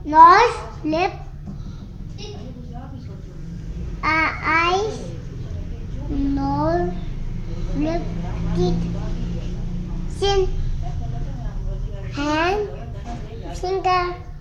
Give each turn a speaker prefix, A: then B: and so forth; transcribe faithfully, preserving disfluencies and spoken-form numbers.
A: nose, lip, uh, eyes, nose, lip, teeth, chin, hand, finger.